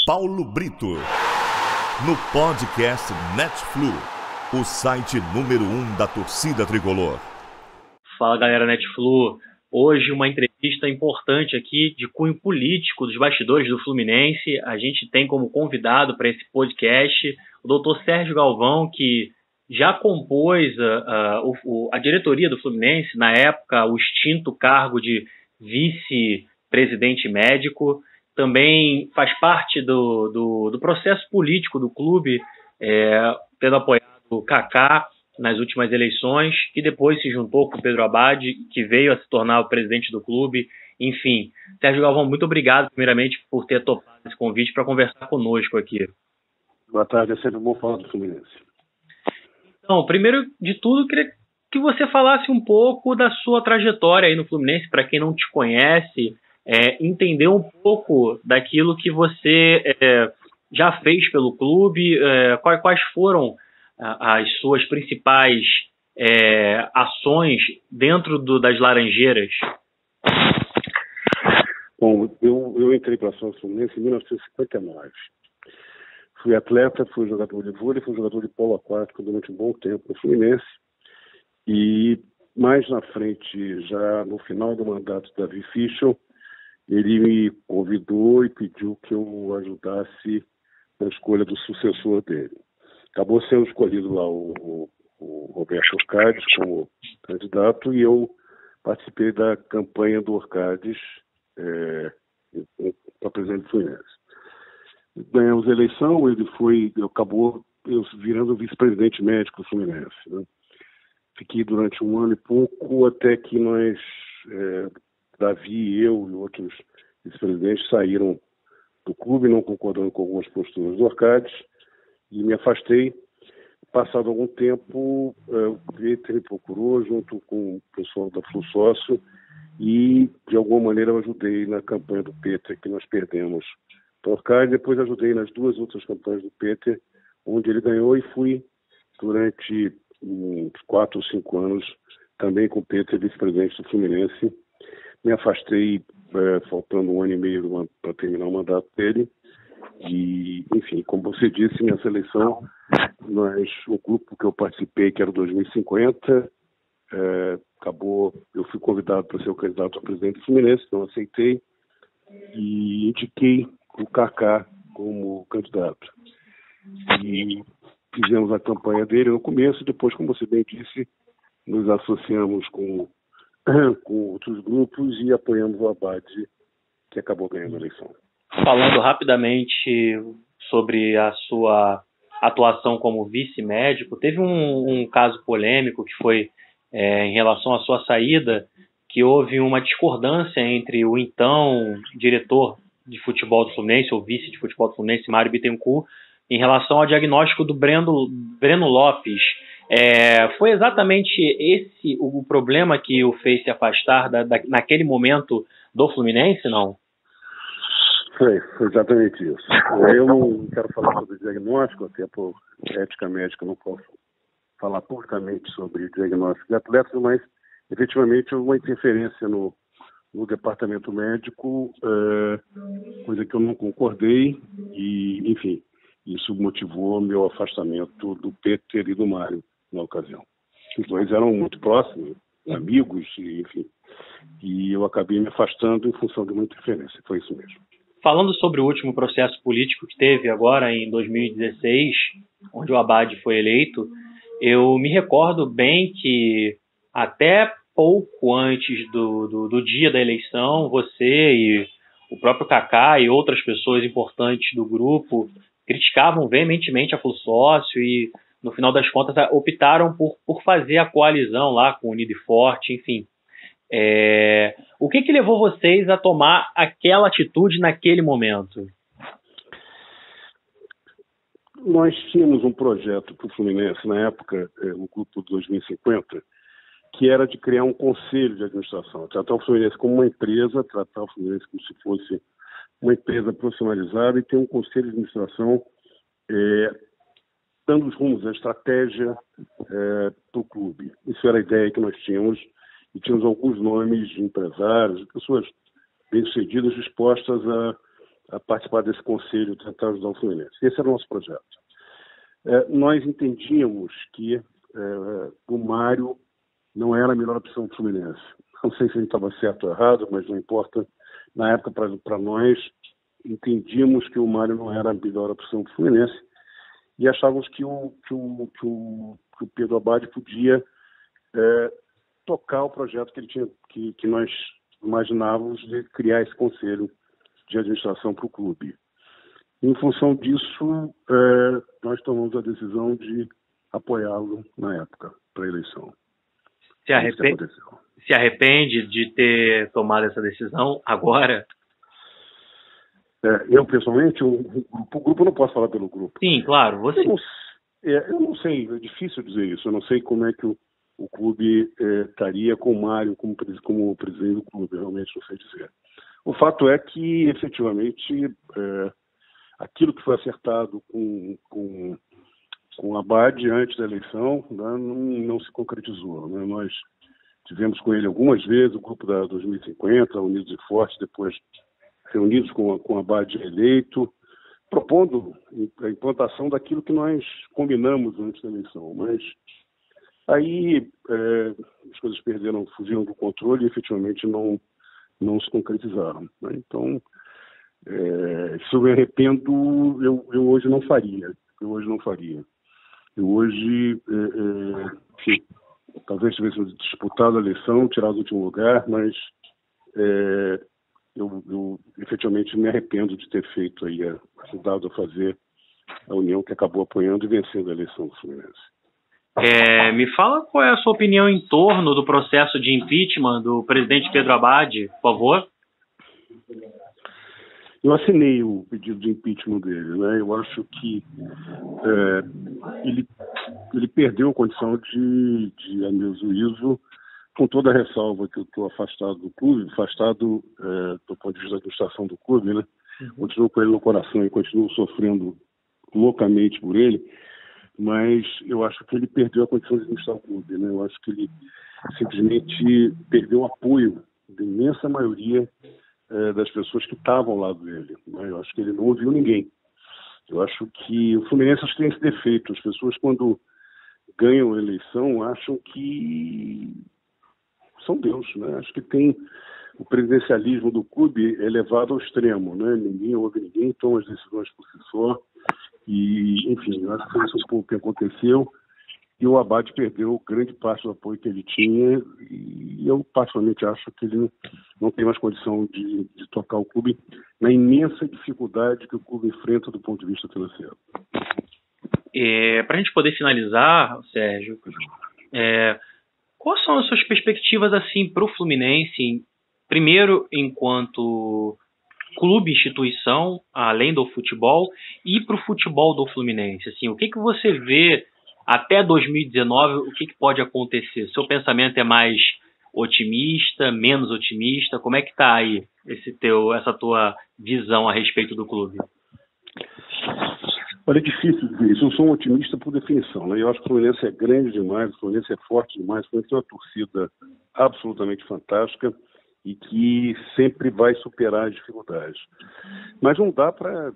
Paulo Brito, no podcast Netflu, o site número 1 da torcida tricolor. Fala, galera Netflu. Hoje uma entrevista importante aqui de cunho político dos bastidores do Fluminense. A gente tem como convidado para esse podcast o doutor Sérgio Galvão, que já compôs a diretoria do Fluminense, na época o extinto cargo de vice-presidente médico. Também faz parte do processo político do clube, tendo apoiado o Kaká nas últimas eleições, que depois se juntou com o Pedro Abad, que veio a se tornar o presidente do clube. Enfim, Sérgio Galvão, muito obrigado, primeiramente, por ter topado esse convite para conversar conosco aqui. Boa tarde, é sempre bom falar do Fluminense. Então, primeiro de tudo, eu queria que você falasse um pouco da sua trajetória aí no Fluminense, para quem não te conhece, entender um pouco daquilo que você já fez pelo clube, quais foram as suas principais ações dentro das Laranjeiras. Bom, eu entrei para a Ação Fluminense em 1959. Fui atleta, fui jogador de vôlei, fui jogador de polo aquático durante um bom tempo no Fluminense. E mais na frente, já no final do mandato da Davi Fischl, ele me convidou e pediu que eu ajudasse na escolha do sucessor dele. Acabou sendo escolhido lá o Roberto Orcades como candidato e eu participei da campanha do Orcades para presidente do Fluminense. Ganhamos a eleição, acabou virando vice-presidente médico do Fluminense, né? Fiquei durante um ano e pouco até que nós, Davi, eu e outros vice-presidentes saíram do clube, não concordando com algumas posturas do Orcades, e me afastei. Passado algum tempo, o Peter me procurou junto com o pessoal da Flu Sócio e, de alguma maneira, eu ajudei na campanha do Peter, que nós perdemos para o Orcades. Depois ajudei nas duas outras campanhas do Peter, onde ele ganhou, e fui durante uns 4 ou 5 anos também com o Peter, vice-presidente do Fluminense. Me afastei faltando um ano e meio para terminar o mandato dele. E, enfim, como você disse, nessa eleição, o grupo que eu participei, que era o 2050, acabou, eu fui convidado para ser o candidato a presidente do Fluminense, então aceitei e indiquei o Kaká como candidato. E fizemos a campanha dele no começo, depois, como você bem disse, nos associamos com outros grupos e apoiamos o Abad, que acabou ganhando a eleição. Falando rapidamente sobre a sua atuação como vice-médico, teve um caso polêmico que foi em relação à sua saída, que houve uma discordância entre o então diretor de futebol do Fluminense, ou vice de futebol do Fluminense, Mário Bittencourt, em relação ao diagnóstico do Breno Lopes. Foi exatamente esse o problema que o fez se afastar naquele momento do Fluminense, não? Foi exatamente isso. Eu não quero falar sobre diagnóstico, até por ética médica não posso falar publicamente sobre diagnóstico de atletas, mas efetivamente houve uma interferência no departamento médico, coisa que eu não concordei e, enfim, isso motivou meu afastamento do Peter e do Mário na ocasião. Os dois eram muito próximos, amigos, enfim, e eu acabei me afastando em função de uma interferência. Foi isso mesmo. Falando sobre o último processo político que teve agora em 2016, onde o Abad foi eleito, eu me recordo bem que até pouco antes do dia da eleição, você e o próprio Kaká e outras pessoas importantes do grupo criticavam veementemente a Flu Sócio e, no final das contas, optaram por fazer a coalizão lá com o Unido e Forte, enfim. O que levou vocês a tomar aquela atitude naquele momento? Nós tínhamos um projeto para o Fluminense, na época, o Grupo 2050, que era de criar um conselho de administração, tratar o Fluminense como uma empresa, tratar o Fluminense como se fosse uma empresa profissionalizada e ter um conselho de administração dando os rumos, a estratégia para o clube. Isso era a ideia que nós tínhamos, e tínhamos alguns nomes de empresários, de pessoas bem-sucedidas dispostas a a participar desse conselho, tentar ajudar o Fluminense. Esse era o nosso projeto. Nós entendíamos que o Mário não era a melhor opção do Fluminense. Não sei se a gente estava certo ou errado, mas não importa. Na época, para nós, entendíamos que o Mário não era a melhor opção do Fluminense e achávamos que o Pedro Abad podia tocar o projeto que ele tinha, que nós imaginávamos de criar esse conselho de administração para o clube. Em função disso, nós tomamos a decisão de apoiá-lo na época para a eleição. Se arrepende de ter tomado essa decisão agora? Eu, pessoalmente, o grupo não posso falar pelo grupo. Sim, claro, você. Eu não sei, é difícil dizer isso. Eu não sei como é que o clube estaria com o Mário como presidente do clube, realmente não sei dizer. O fato é que, efetivamente, aquilo que foi acertado com o Abad antes da eleição, né, não se concretizou. Né? Nós tivemos com ele algumas vezes, o grupo da 2050, Unidos e Fortes, depois reunidos com o Abad eleito, propondo a implantação daquilo que nós combinamos antes da eleição. Mas aí as coisas fugiram do controle e efetivamente não se concretizaram. Né? Então, se eu me arrependo, eu hoje não faria. Eu hoje, talvez tivesse disputado a eleição, tirado o último lugar, mas eu efetivamente me arrependo de ter feito aí, ajudado a fazer a união que acabou apoiando e vencendo a eleição do Fluminense. Me fala qual é a sua opinião em torno do processo de impeachment do presidente Pedro Abad, por favor. Eu assinei o pedido de impeachment dele, né? Eu acho que ele perdeu a condição de, a meu juízo, com toda a ressalva que eu estou afastado do clube, afastado do ponto de vista da administração do clube, né? Continuo com ele no coração e continuo sofrendo loucamente por ele, mas eu acho que ele perdeu a condição de administrar o clube, né? Eu acho que ele simplesmente perdeu o apoio da imensa maioria das pessoas que estavam ao lado dele. Né? Eu acho que ele não ouviu ninguém. Eu acho que o Fluminense tem esse defeito. As pessoas, quando ganham a eleição, acham que são Deus. Né? Acho que tem o presidencialismo do clube elevado ao extremo. Né? Ninguém ouve ninguém, toma as decisões por si só. E, enfim, eu acho que foi isso um pouco que aconteceu. E o Abad perdeu grande parte do apoio que ele tinha, e eu particularmente acho que ele não tem mais condição de tocar o clube na imensa dificuldade que o clube enfrenta do ponto de vista financeiro. Para a gente poder finalizar, Sérgio, quais são as suas perspectivas assim, para o Fluminense, primeiro enquanto clube, instituição, além do futebol, e para o futebol do Fluminense? Assim, o que você vê até 2019, o que pode acontecer? Seu pensamento é mais otimista, menos otimista? Como é que está aí essa tua visão a respeito do clube? Olha, é difícil dizer isso. Eu sou um otimista por definição. Né? Eu acho que o Fluminense é grande demais, o Fluminense é forte demais, o Fluminense é uma torcida absolutamente fantástica e que sempre vai superar as dificuldades. Mas não dá para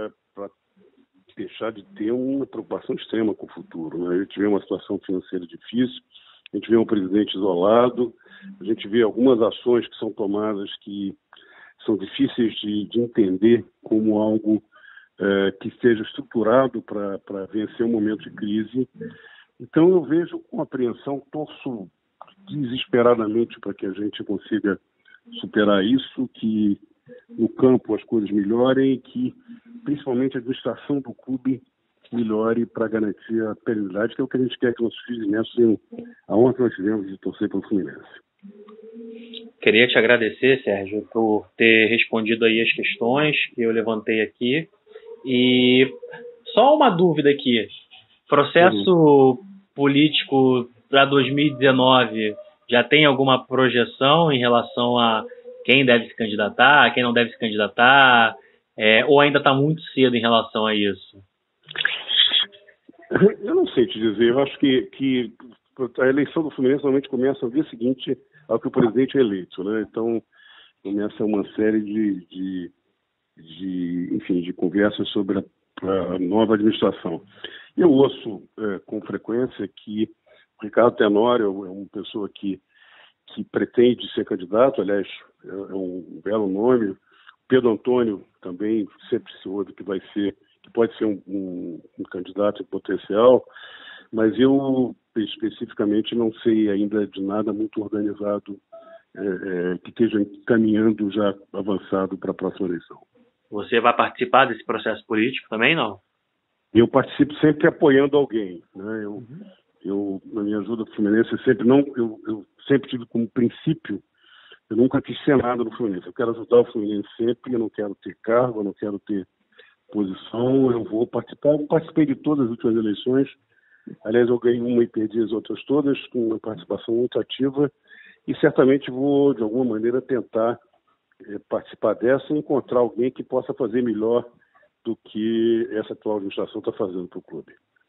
deixar de ter uma preocupação extrema com o futuro. Né? A gente vê uma situação financeira difícil, a gente vê um presidente isolado, a gente vê algumas ações que são tomadas que são difíceis de entender como algo que esteja estruturado para vencer um momento de crise. Então eu vejo com apreensão, torço desesperadamente para que a gente consiga superar isso, que no campo as coisas melhorem e que principalmente a administração do clube melhore para garantir a perenidade, que é o que a gente quer que nossos filhos e netos tenham a honra que nós tivemos de torcer pelo Fluminense. Queria te agradecer, Sérgio, por ter respondido aí as questões que eu levantei aqui. E só uma dúvida aqui. Processo político para 2019 já tem alguma projeção em relação a quem deve se candidatar, quem não deve se candidatar, ou ainda está muito cedo em relação a isso? Eu não sei te dizer. Eu acho que a eleição do Fluminense normalmente começa no dia seguinte ao que o presidente é eleito. Né? Então, começa uma série de enfim, de conversas sobre a nova administração. Eu ouço com frequência que o Ricardo Tenório é uma pessoa que pretende ser candidato, aliás, é um belo nome. O Pedro Antônio também sempre se ouve que pode ser um candidato em potencial, mas eu especificamente não sei ainda de nada muito organizado que esteja caminhando já avançado para a próxima eleição. Você vai participar desse processo político também, não? Eu participo sempre apoiando alguém, né? Eu na minha ajuda ao Fluminense, eu sempre tive como princípio, eu nunca quis ser nada no Fluminense. Eu quero ajudar o Fluminense sempre, eu não quero ter cargo, eu não quero ter posição, eu vou participar. Eu participei de todas as últimas eleições. Aliás, eu ganhei uma e perdi as outras todas, com uma participação muito ativa, e certamente vou, de alguma maneira, tentar participar dessa e encontrar alguém que possa fazer melhor do que essa atual administração está fazendo para o clube.